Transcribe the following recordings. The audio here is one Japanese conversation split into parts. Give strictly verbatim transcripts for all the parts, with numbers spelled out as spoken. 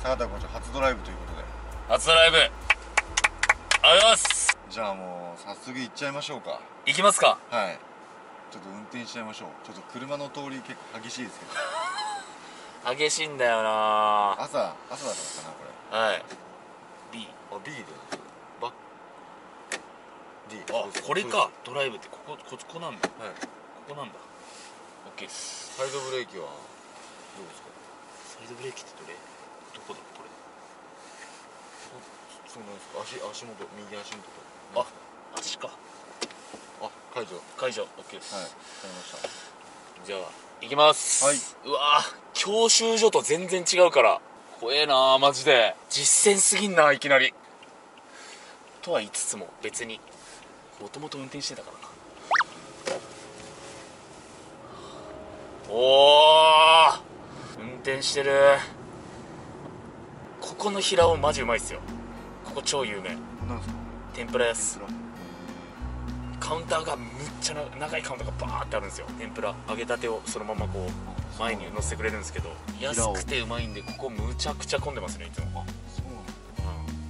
坂田校長初ドライブということで。 初ドライブありがとうございます。 じゃあもう早速行っちゃいましょうか。 行きますか。 はい、ちょっと運転しちゃいましょう。ちょっと車の通り結構激しいですけど激しいんだよな。 朝朝だったかなこれ。 はい B。 あ B でバッ D。 あ、これか。ドライブってここここなんだ。 はい、 ここなんだ。 OK です。 サイドブレーキはどうですか？ サイドブレーキってどれどこだこれ。 そうなんですか。足足元右足元と。 あ、足か。 あ、解除解除 OK です。 はい、わかりました。 じゃあ行きます。 はい。 うわー、教習所と全然違うから怖えなーマジで。実践すぎんないきなり。とは言いつつも別にもともと運転してたからな。おー、運転してる。ここの平尾マジうまいっすよ。ここ超有名。 なんですか？ 天ぷら屋っす。カウンターがむっちゃな長いカウンターがバーってあるんですよ。天ぷら揚げたてをそのままこう前に乗せてくれるんですけど、安くてうまいんでここむちゃくちゃ混んでますねいつも。あ、そうなんだ。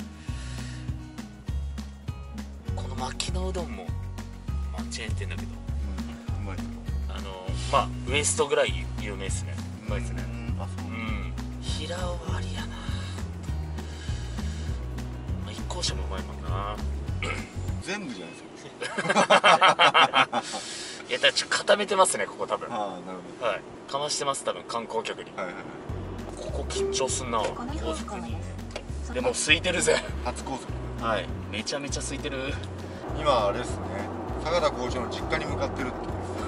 うん、この牧野うどんも、まあ、チェーン店だけど、 うん、うまい。 あのまあウエストぐらい有名ですね。うまいですね。 あ、そう。 うん、平尾はありやな。まあ、一向車もうまいもんな全部じゃないですか。 いやだからちょっと固めてますねここ多分。 ああ、なるほはい、かましてます多分観光客に。 ど。はいはいはい。 ここ緊張すんな高速に。でも空いてるぜ。 初高速。 はい、めちゃめちゃ空いてる。 今あれですね、坂田校長の実家に向かってるって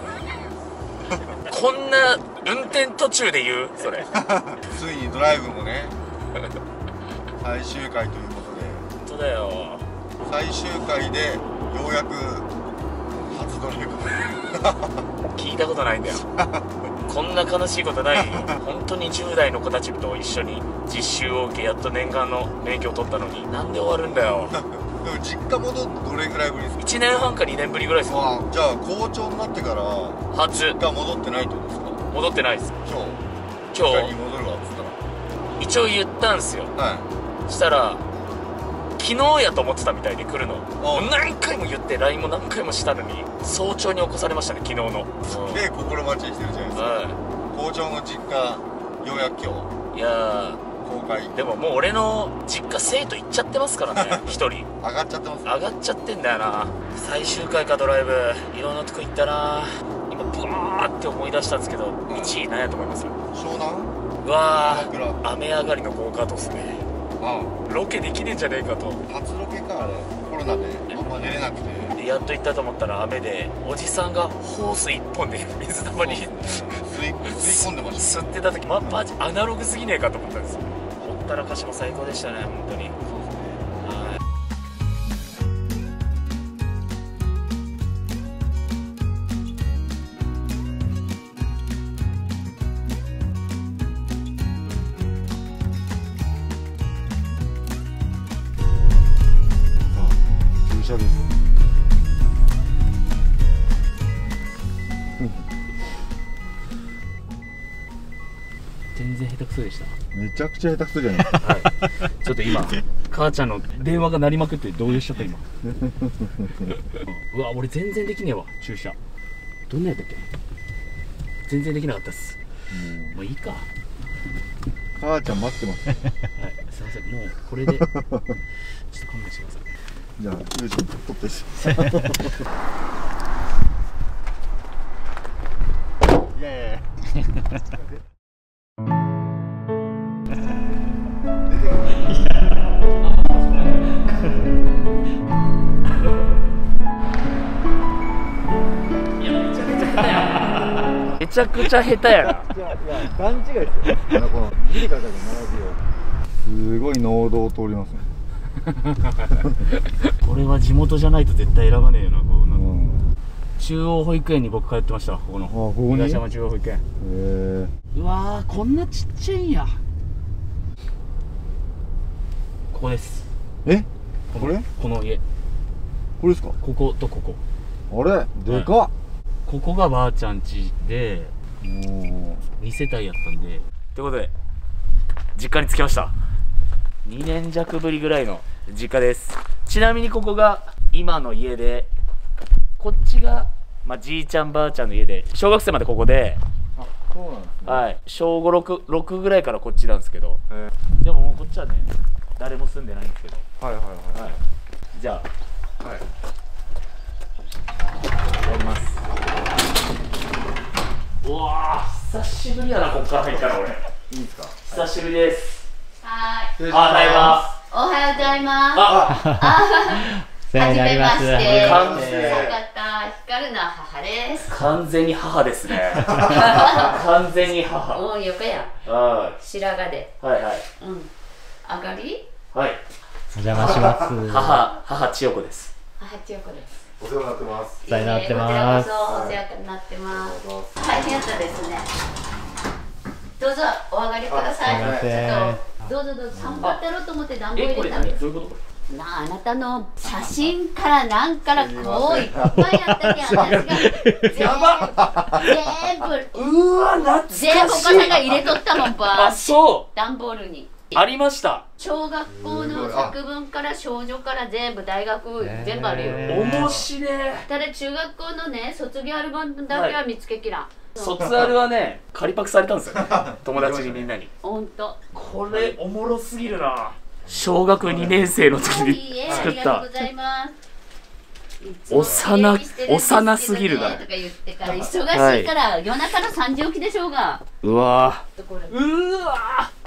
こんな運転途中で言うそれついにドライブもね最終回ということで。 本当だよ。 最終回でようやく初ドライブ聞いたことないんだよこんな悲しいことないよ。本当にじゅう代の子たちと一緒に実習を受けやっと念願の免許を取ったのになんで終わるんだよでも実家戻ってどれぐらいぶりですか？ いちねんはんかにねんぶりぐらいですよ。 ああ、じゃあ校長になってから初実家戻ってないってことですか？ 戻ってないです。 今日今実家に日戻るわっつった一応言ったんすよ。 ら。はい。 したら昨日やと思ってたみたいで来るの。もう何回も言って ライン も何回もしたのに早朝に起こされましたね昨日の。 すげえ心待ちにしてるじゃないですか。 は校長の実家ようやく今い、いや日公開ーでももう俺の実家生徒行っちゃってますからね一人上がっちゃってます。 上がっちゃってんだよな。最終回かドライブいろんなとこ行ったな。今ブワーって思い出したんですけど、 んいちい何やと思います？ 湘南うわ鎌倉。 ー、雨上がりのゴーカートっすね。 あロケできねえんじゃねえかと。 あ、初ロケかあれ。コロナであんま寝れなくて。 でやっと行ったと思ったら雨でおじさんがホースいっぽんで水たまり吸い吸い込んでました吸ってた時、ま、マジアナログすぎねえかと思ったんですよ。ほったらかしも最高でしたね本当に。はい駐車です。 全然下手くそでした。 めちゃくちゃ下手くそじゃないですか。 はい、ちょっと今母ちゃんの電話が鳴りまくって動揺しちゃった今うわ俺全然できねえわ駐車。どんなやったっけ。全然できなかったっす。もういいか。 母ちゃん待ってます。 はい、すいませんもうこれでちょっと勘弁してください。 じゃあ優勝取ってしイエーイめちゃくちゃ下手やな。 いやいや段違いですよ。このギリから並びをすごい農道を通りますね。 これは地元じゃないと絶対選ばねえよな。こうな、 うん、 中央保育園に僕通ってました。ここのここに東山中央保育園。 へえ。 うわーこんなちっちゃいんや。ここです。 えこれこの家これですか。 こことここ。 あれでかっ、はい、 ここがばあちゃん家でおーに世帯やったんで。ということで実家に着きました。にねん弱ぶりぐらいの実家です。ちなみにここが今の家で、こっちが、まあ、じいちゃんばあちゃんの家で、小学生までここで、 あ、そうなんですね。 はい、小ご、ろく、ろくぐらいからこっちなんですけど、 えでももうこっちはね、誰も住んでないんですけど、 ー、はいはいはい。 はい、じゃあ、 はい。 やります。うわー、久しぶりやな、こっから入ったら俺。 いいですか。 久しぶりです。 はーい。 あ、おはようございます。 おはようございます。 あ、 あ、 お世話になります。 はじめまして完成坂田光の母です。 完全に母ですね。完全に母。 おうよかや。 は白髪で。 い、はい、はい。 うん。上がり？ はい。 お邪魔します。 母、母千代子です。 母千代子です。 お世話になってます。 お世話になってますいえいえこちらこそお世話になってます。大変やったですね。どうぞお上がりください。 すいませんちょっとどうぞどうぞ散歩ってやろうと思って暖房え、これ入れたんです。 何どういうことこなあ、あなたの写真からなんからこういっぱいあったけん、私が全部全部れ。うわ、懐かしい。 全部お母さんが入れとったもんばあ、そう。 段ボールにありました。 小学校の作文から少女から全部大学へー全部あるよ。 面白い。 ただ中学校のね卒業アルバムだけは見つけきらん。 卒アルはね、仮パクされたんですよ。友達にみんなに。 ほんとこれおもろすぎるな。小学にねん生の時いいえ、 に作っありがとうたございます。 幼幼すぎるなとか言ってから忙しいから夜中のさんじ起きでしょうが。 うわこれーうわー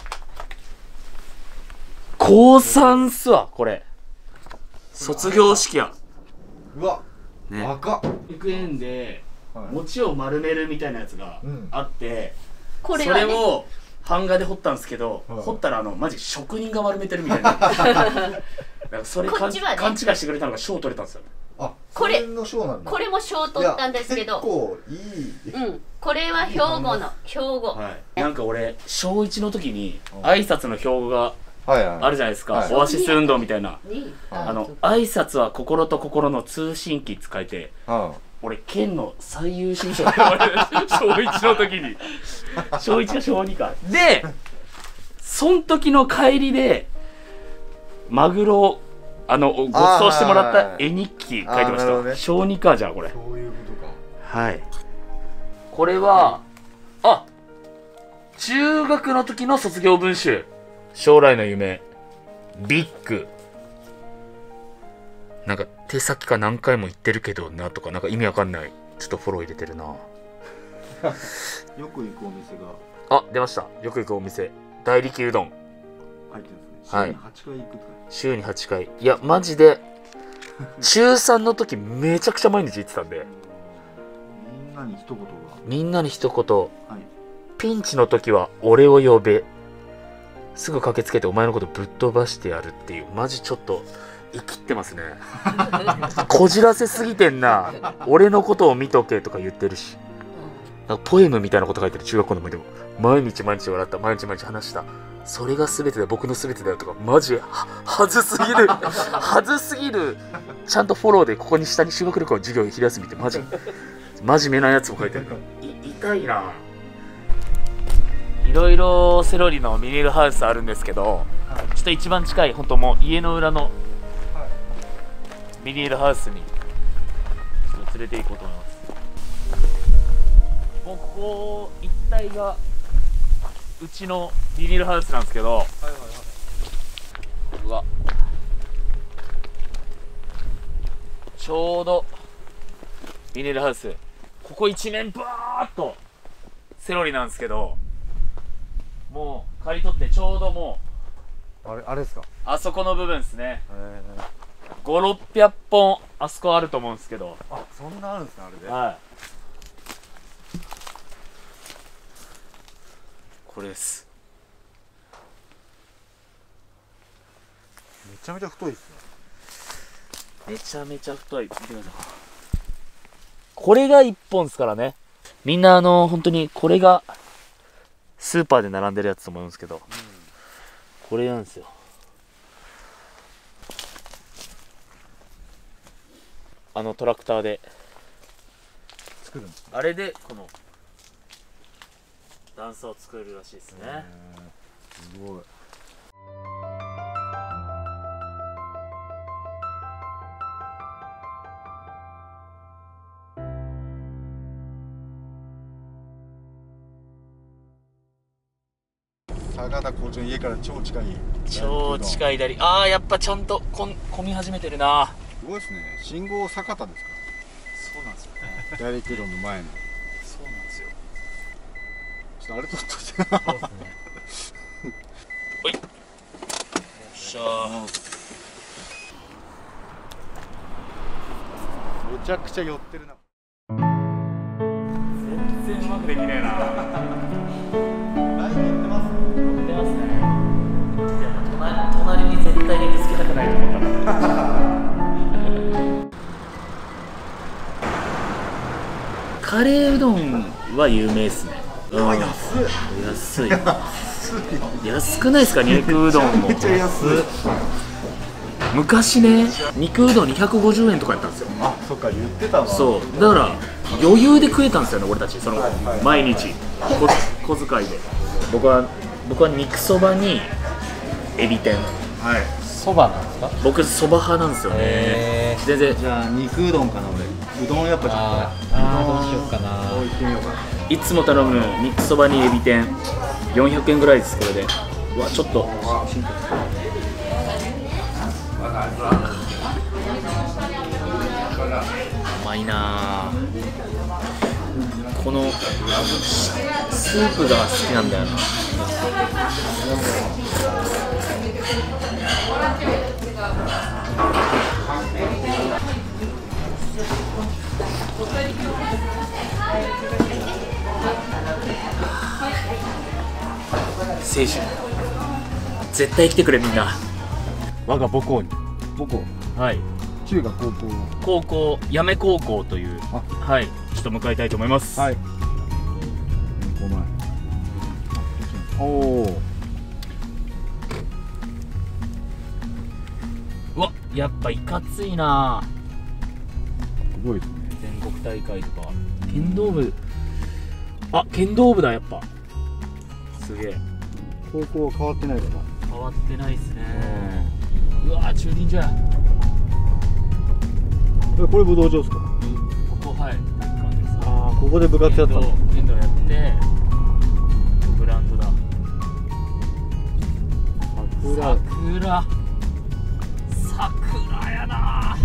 高さんっすわこれ。卒業式やうわ、 ね。 若っ。 保育園ではい餅を丸めるみたいなやつがうんあって、そこれはねれを版画で彫ったんですけど、 はい彫ったらあのマジ職人が丸めてるみたいな。だからそれ勘こっちはね勘違いしてくれたのが賞取れたんですよ。 あ、 これその賞なんだ。 これも賞取ったんですけいやど、 結構いい。 うん、これは兵庫の兵庫。 はい。なんか俺小一の時に挨拶の標語がはいはい。 あるじゃないですか。 はいオアシス運動みたいな。 にあの挨拶は心と心の通信機って書いて。 うん。 俺県の最優秀賞って言われる小一の時に小一か小二かでそん時の帰りでマグロをあのご馳走してもらった絵日記書いてましあーなるほどた、 ね小二かじゃあこれそういうことか。 はいこれはあ中学の時の卒業文集将来の夢ビッグなんか手先か何回も言ってるけどなとかなんか意味わかんないちょっとフォロー入れてるなよく行くお店があ出ましたよく行くお店大力うどん入ってるんですね。 はい週にはちかい行くとか。 週にはちかいいやマジで中さんの時めちゃくちゃ毎日行ってたんでみんなに一言が。 みんなに一言はい。 ピンチの時は俺を呼べすぐ駆けつけてお前のことぶっ飛ばしてやるっていうマジちょっと生きってますねこじらせすぎてんな俺のことを見とけとか言ってるしなんかポエムみたいなこと書いてる中学校の前でも毎日毎日笑った毎日毎日話したそれが全てだ僕の全てだよとかマジははずすぎるはずすぎるちゃんとフォローでここに下に修学旅行の授業昼休みってマジ真面目なやつも書いてるい痛いないろいろセロリのミニールハウスあるんですけど、 はいちょっと一番近い本当もう家の裏のビニールハウスにちょっと連れて行こうと思います。もうここ一帯がうちのビニールハウスなんですけど、 はいはいはうわちょうどビニールハウスここ一面バーっとセロリなんですけどもう刈り取ってちょうどもうい。あれ、あれですか。 あそこの部分ですねえごろっぴゃっぽんあそこあると思うんですけどあ、そんなあるんですね、あれで。 はいこれですめちゃめちゃ太いですね。 めちゃめちゃ太い見てくださいこれがいっぽんですからねみんなあの本当にこれがスーパーで並んでるやつと思うんですけど、これなんですよあのトラクターで作るんですね。 あれでこの段差を作るらしいですねすごい。坂田校長の家から超近い。 超近い左。ああ、やっぱちゃんとこん混み始めてるな。 すごいですね。信号坂田ですか。 そうなんですよね。 大陸うどんの前の。 そうなんですよ。 ちょっとあれ撮っといて。 そうですね。 ほい。よっしゃー。 めちゃくちゃ寄ってるな。 全然うまくできねえな。 ライン寄ってます。 出ますね。じゃあ隣隣に絶対にぶつけたくないと思ったから。カレーうどんは有名ですね。うん、安い。安い。安くないですか、肉うどんも。 めっちゃ安い。 昔ね、肉うどんにひゃくごじゅうえんとかやったんですよ。 あ、そっか、言ってたわ。 そうだから余裕で食えたんですよね、俺たち。その毎日小小遣いで。僕は僕は肉そばにエビ天。 はい。 そばなんですか？ 僕そば派なんですよね。 へー全然じゃあ肉うどんかな俺。うどんやっぱちょっと。 あーあー、どうしようかな。 そう言ってみようかな。 いつも頼む肉そばにエビ天よんひゃくえんぐらいです、これで。うわ、ちょっとうまいなあ。このスープが好きなんだよな。青春絶対来てくれ、みんな。 我が母校に。母校。 はい、 中学高校。 高校八女高校という、 あ、 はい、ちょっと迎えたいと思います。 はい。ごまい。おお。 うわ、やっぱいかついな。 すごいですね。 全国大会とか剣道部、あ、剣道部だ、やっぱすげえ。 高校は変わってないかな。 変わってないっすね。うわー、駐輪場や。 え、これ武道場ですか。 ここ、はい、体育館です。 ああ、ここで部活やったの。 剣道やって、グラウンドだ。 桜。 桜桜やな。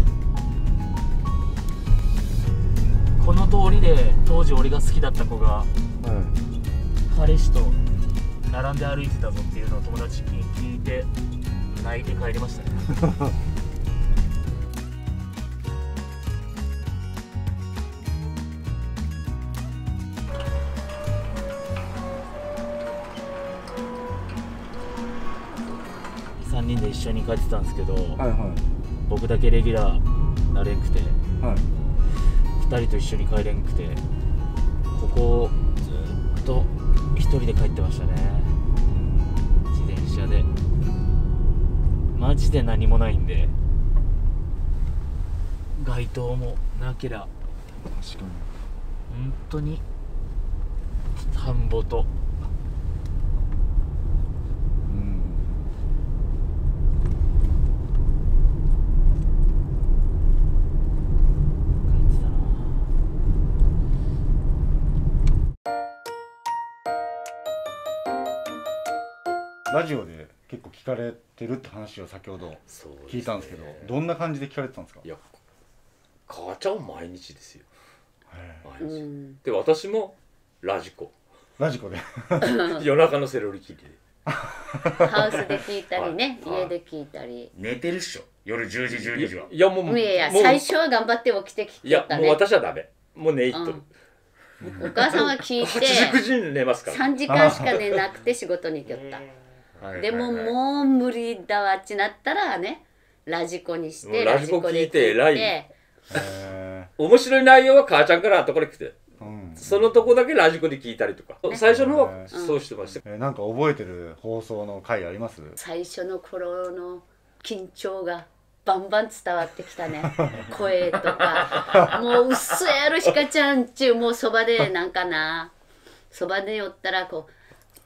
この通りで当時俺が好きだった子がはい。 彼氏と並んで歩いてたぞっていうのを友達に聞いて泣いて帰りましたね。さんにんで一緒に帰ってたんですけど、 はいは僕だけレギュラーなれんくて、 い。はい。 ふたりと一緒に帰れんくて、ここをずっと一人で帰ってましたね、自転車で。マジで何もないんで、街灯もなけりゃ確かに。 本当に田んぼと。 うん。 帰ってたな。 ラジオで結構聞かれてるって話を先ほどそうですね聞いたんですけど、どんな感じで聞かれてたんですか。 いや、母ちゃんは毎日ですよ、 へ毎日、 うんで私もラジコーラジコで。 夜中のセロリ聞いてハウスで聞いたりね、 はい家で聞いたり。 寝てるっしょ、夜じゅうじじゅうにじは。 いやもういやいや、 もう最初は頑張って起きてきいやもうてたね。 私はダメ、もう寝入っとる、 お母さんは聞いはちじくてじに寝ますからさんじかんしか寝なくて仕事に行きよった。 はいでもはいはいもう無理だわってなったらね、ラジコにしてもうラジコ聞いてライブへー面白い内容は母ちゃんから後から来て、 うん。 そのとこだけラジコで聞いたりとか、最初の方はうんそうしてました、 えーなんか覚えてる放送の回あります。 最初の頃の緊張がバンバン伝わってきたね。声とかもううっそやるひかちゃんちゅう、もうそばでなんかな、そばで寄ったらこう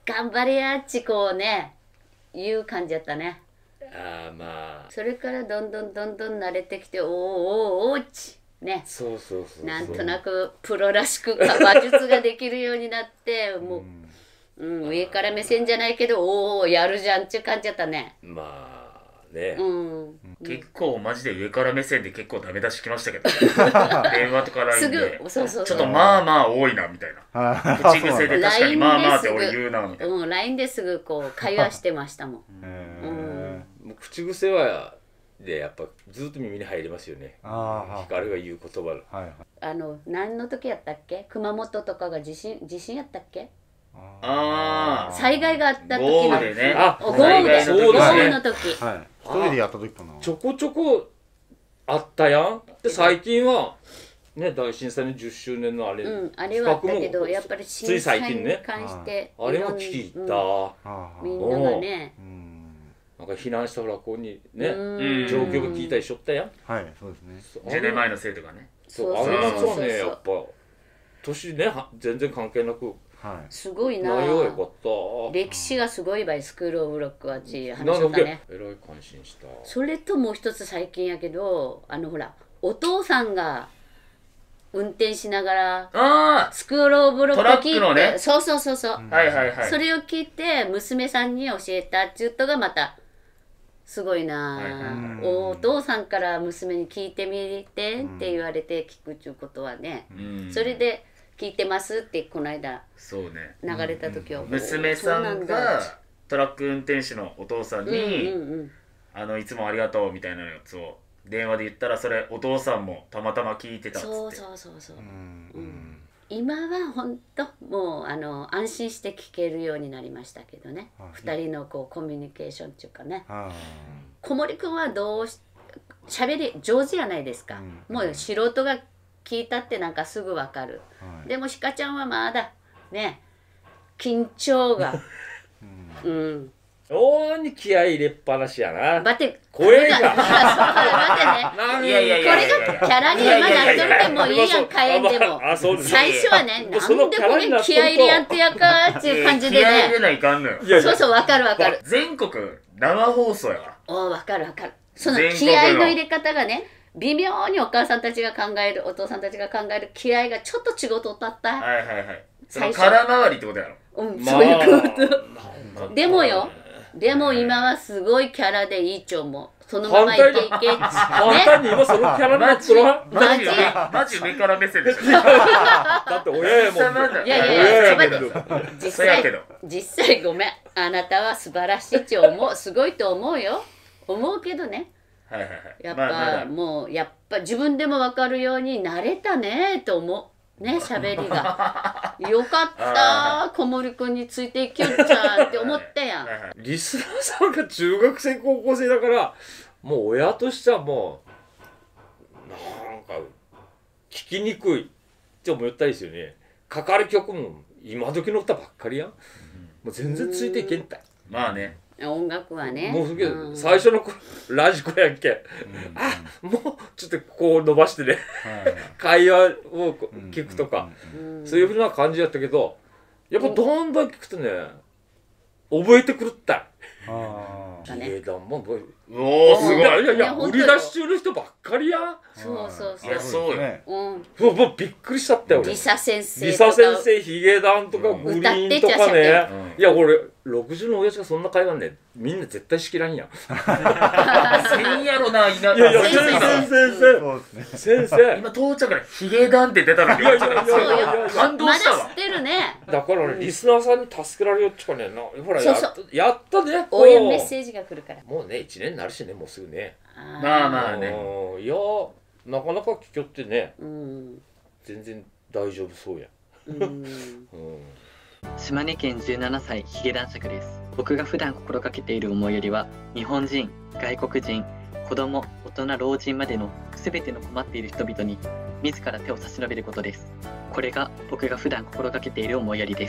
頑張れやっちこうねいう感じやったね。 ああまあそれからどんどんどんどん慣れてきて、おーおーおーっちね、 そうそうそうそうなんとなくプロらしく話術ができるようになってもう、うん、上から目線じゃないけどおおやるじゃんっていう感じやったね。 まあね、 うん、 結構マジで上から目線で結構ダメ出しきましたけど電話とか ラインすでぐそうそうそうちょっとまあまあ多いなみたいな口癖で確かにまあまあって俺言うなみたいな、 うん、ライン ですぐこう会話してましたもん。 へもう口癖はでやっぱずっと耳に入りますよね。 あ光が言う言葉のあはいはいあの何の時やったっけ、熊本とかが地震地震やったっけ、 ああ災害があった時の豪雨でね、 あお豪雨でそう豪ですね雨の時、 はい一人でやった時かなちょこちょこあったやん。で最近はね大震災のじゅっしゅうねんのあれ、 うん、あれはあったけどやっぱりつ震い最災に近ね関してあれもいろん聞いた、 うんあみんながね、 うんなんか避難した学校にね、 うん状況が聞いたりしょったやん。 はいそうですねじゅうねんまえの生徒がね、 そうあそうそうの夏はそうねやっぱ年ねは全然関係なくはいすごいな内容が良かった歴史がすごいばいスクールオブロックはち話なのでしとったね。 えらい感心した。 それともう一つ最近やけど、あのほらお父さんが運転しながらあスクールオブロックを聞いて、 トラックのねそうそうそうそう、 あはいはいはい、 それを聞いて娘さんに教えたっていうのがまたすごいな、 はいはいはいお父さんから娘に聞いてみてって言われて聞くっていうことはね、 うんそれで聞いてますってこの間そうね、 流れた時は、 娘さんがトラック運転手のお父さんに、 うんうんうんあのいつもありがとうみたいなやつを電話で言ったら、それお父さんもたまたま聞いてたっつって、 そうそうそうそう、 うんうん今は本当もうあの安心して聞けるようになりましたけどね、 はいふたりのこうコミュニケーションっていうかね、 あ小森くんはどうし喋り上手じゃないですか、 うんもう素人が聞いたってなんかすぐわかる、 あはいでもひかちゃんはまだね緊張がうんうんおーに気合い入れっぱなしやな。 待って声がこれそう待ってねいやいやいやこれがキャラにまだっとるでもいいやん変えんでもあそうです最初はねもうなんでそのキャこれラになっとると気合い入れやんとやかっていう感じでね気合い入れないかんのよ。 いやいやそうそうわかるわかる全国生放送やから。 おわかるわかるその全国の気合の入れ方がね微妙にお母さんたちが考えるお父さんたちが考える気合がちょっと違うとったったはいはいはい。その最初空回りってことやろ。 うん、 まあそういうことなんかでもよでも今はすごいキャラでいいと思うそのままいけいけ簡単に今そのキャラになっとるわ。 マジマジ上から目線でしょ。 だって親やもんね。 いやいやい親ややけどちょっと待って実際そうやけど実際ごめんあなたは素晴らしいって思うすごいと思うよ思うけどねはいはいはい。 やっまあまぱだもうやっぱ自分でも分かるようになれたねと思うね喋りがよかった小森くんについていけるじゃんって思ったやんはいはいリスナーさんが中学生高校生だからもう親としてはもうなんか聞きにくいって思ったりですよね。かかる曲も今時の歌ばっかりやん。もう全然ついていけんたい。 まあね。 音楽はねもうすげえうん最初の頃ラジコやんけ。あもうちょっとこう伸ばしてねはい会話をこう聞くとかうんそういうふうな感じやったけどやっぱどんどん聞くとね覚えてくるったい。 あだねヒゲダンももうおおすごい。 いやいやいやね本当よ売り出し中の人ばっかりやん。 そうそういやそうそうよ。 ねうんもうもうびっくりしちゃったよ俺。 リサ先生リとかサ先生ヒゲダンとかグリーンとか歌ってねたうんいや俺ろくじゅうの親父がそんな会話ねみんな絶対しきらんやん。いせんやろな、田やいや先生先生先そうですね生先生今到着からヒゲダンって出たのにいやいやいやいそうよやいやいや感動まだしたわ知ってるねだからねリスナーさんに助けられよっちかねなほらやっそうたやったね応援メッセージが来るからもうねいちねんになるしねもうすぐねあーまあまあね。 うんいやなかなか聞きよってねうん全然大丈夫そうやうんうん島根県じゅうななさいヒゲ男爵です。僕が普段心がけている思いやりは日本人、外国人、子供、大人、老人までの全ての困っている人々に自ら手を差し伸べることです。これが僕が普段心がけている思いやりです。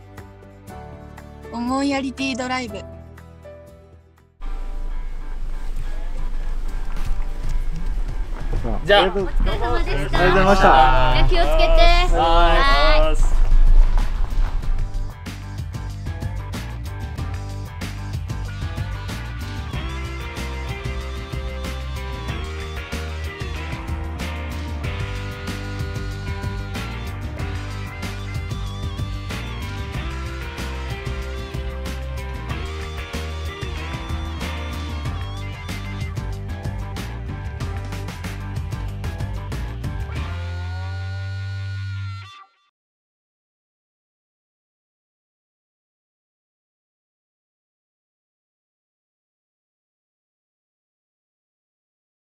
思いやりティードライブ。 じゃあありがとうお疲れ様でしたありがとうございましたじゃあ気をつけてはーい